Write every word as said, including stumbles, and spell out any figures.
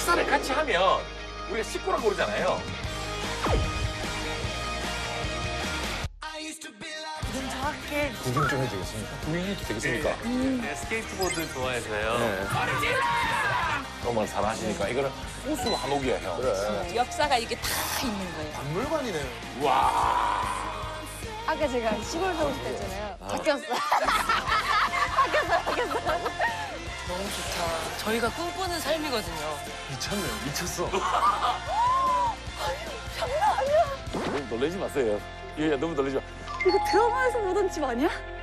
네, 같이 하면 우리가 식구라고 그러잖아요. 정확해. 구경 좀 해주겠습니까? 구경해도 되겠습니까? 네, 스케이트보드 좋아해서요. 네. 너무 사랑하시니까 이거는 호수 한옥이야, 형. 그래. 역사가 이게 다 있는 거예요. 박물관이네. 와. 아까 제가 시골 사고 싶다 했잖아요. 바뀌었어. 바뀌었어, 바뀌었어. 너무 좋다. 저희가 꿈꾸는 삶이거든요. 미쳤네, 미쳤어. 장난 아니야. 너무 놀라지 마세요. 예, 너무 놀라지 마. 이거 드라마에서 보던 집 아니야?